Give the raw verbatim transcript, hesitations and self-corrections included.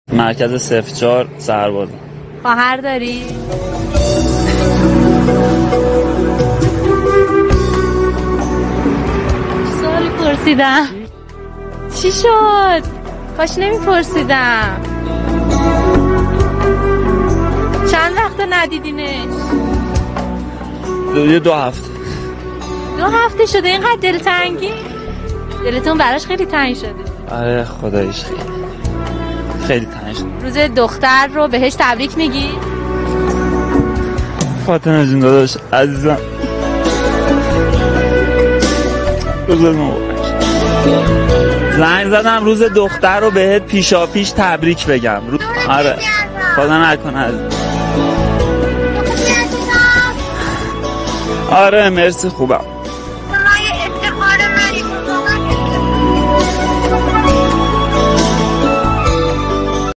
مرکز صفر چهار سرباز. خواهر داری؟ سوالی پرسیدم چی شد؟ کاش نمیپرسیدم. چند وقت ندیدینش؟ دو, دو هفته دو هفته شده اینقدر دلتنگی؟ دلتون براش خیلی تنگ شده؟ آره خداییش خیلی خیلی تنگ شده. روز دختر رو بهش تبریک میگی؟ فاطمه جون داداش عزیزم روز مبارک. زنگ زدم روز دختر رو بهت پیشا پیش تبریک بگم. رو... آره خدا نکنه عزیزم. آره مرسی خوبم.